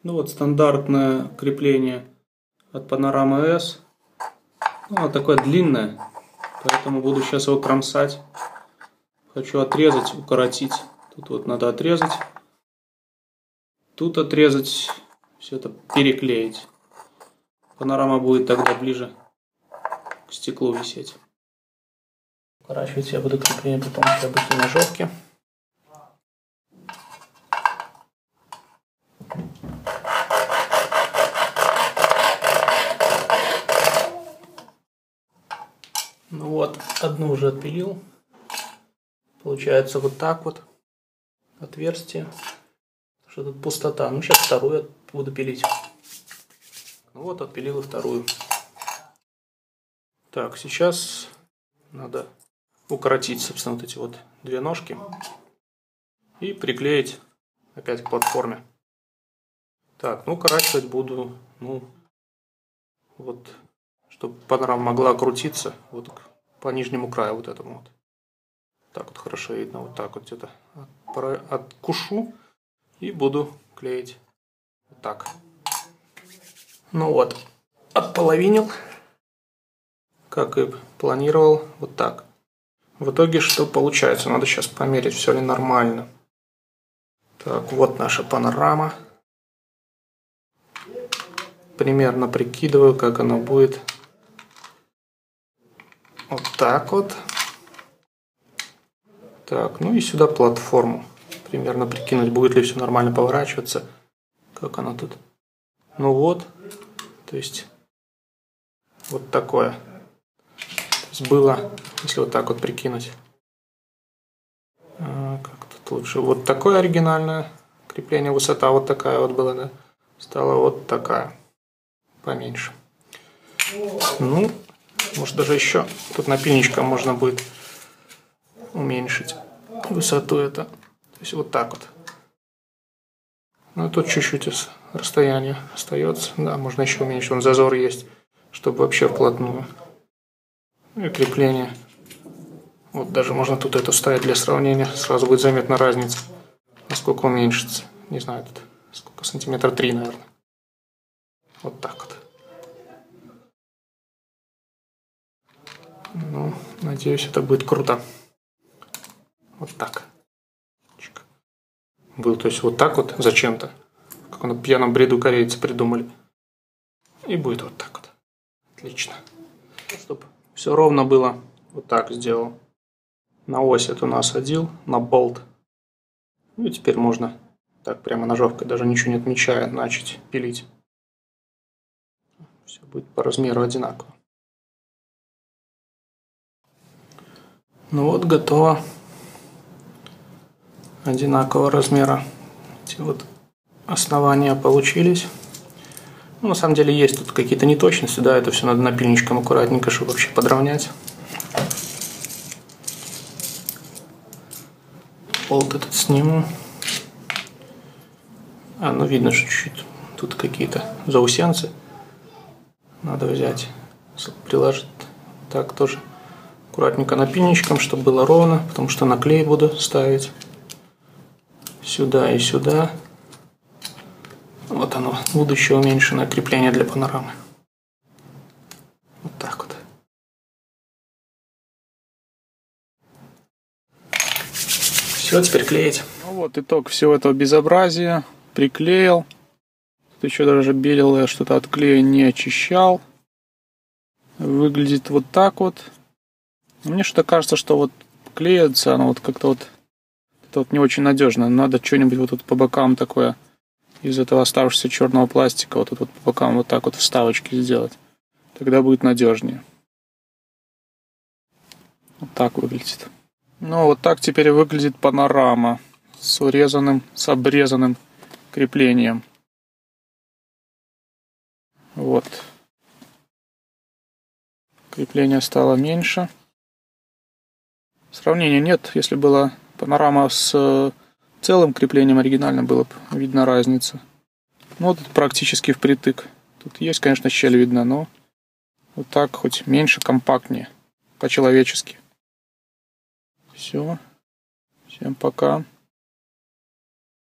Ну вот стандартное крепление от Panorama S. Ну, оно такое длинное, поэтому буду сейчас его кромсать. Хочу отрезать, укоротить. Тут вот надо отрезать. Тут отрезать, все это переклеить. Панорама будет тогда ближе к стеклу висеть. Укорачивать я буду крепление при помощи обычной ножовки. Ну вот, одну уже отпилил. Получается вот так вот отверстие. Что тут пустота. Ну сейчас вторую буду пилить. Ну вот, отпилил и вторую. Так, сейчас надо укоротить, собственно, вот эти вот две ножки и приклеить опять к платформе. Так, ну укорачивать буду, ну, вот, чтобы панорама могла крутиться вот по нижнему краю вот этому вот. Так вот хорошо видно, вот так вот где-то откушу и буду клеить вот так. Ну вот, отполовинил, как и планировал, вот так. В итоге что получается? Надо сейчас померить, все ли нормально. Так, вот наша панорама. Примерно прикидываю, как оно будет. Вот так вот. Так, ну и сюда платформу. Примерно прикинуть, будет ли все нормально поворачиваться. Как оно тут. Ну вот. То есть вот такое. То есть было, если вот так вот прикинуть. Как тут лучше? Вот такое оригинальное крепление. Высота вот такая вот была, да? Стала вот такая. Поменьше. Ну, может даже еще. Тут напильничком можно будет уменьшить высоту это. То есть вот так вот. Ну, тут чуть-чуть расстояние остается. Да, можно еще уменьшить. Вон зазор есть, чтобы вообще вплотную. Ну и крепление. Вот даже можно тут это вставить для сравнения. Сразу будет заметна разница. Насколько уменьшится. Не знаю, тут сколько, сантиметра 3, наверное. Вот так вот. Ну, надеюсь, это будет круто. Вот так. Был, то есть вот так вот зачем-то. Как на пьяном бреду корейцы придумали. И будет вот так вот. Отлично. Чтобы все ровно было, вот так сделал. На ось эту насадил, на болт. Ну и теперь можно так прямо ножовкой, даже ничего не отмечая, начать пилить. Все будет по размеру одинаково. Ну вот, готово. Одинакового размера. Эти вот основания получились. Ну, на самом деле есть тут какие-то неточности, да, это все надо напильничком аккуратненько, чтобы вообще подровнять. Болт этот сниму. Ну видно, что чуть-чуть тут какие-то заусенцы. Надо взять, приложить так тоже аккуратненько напильничком, чтобы было ровно, потому что на клей буду ставить. Сюда и сюда. Вот оно, будущее уменьшенное крепление для панорамы. Вот так вот. Все, теперь клеить. Ну вот итог всего этого безобразия. Приклеил. Тут еще даже белилое что-то от клея не очищал. Выглядит вот так вот. Мне что-то кажется, что вот клеится оно вот как-то вот, это вот не очень надежно. Надо что-нибудь вот тут по бокам такое из этого оставшегося черного пластика вот тут вот по бокам вот так вот вставочки сделать. Тогда будет надежнее. Вот так выглядит. Ну вот так теперь выглядит панорама с урезанным, с обрезанным креплением. Вот. Крепление стало меньше. Сравнения нет. Если была панорама с целым креплением оригинально, было бы видно разницу. Ну вот это практически впритык. Тут есть, конечно, щель видна, но вот так хоть меньше, компактнее. По-человечески. Все. Всем пока.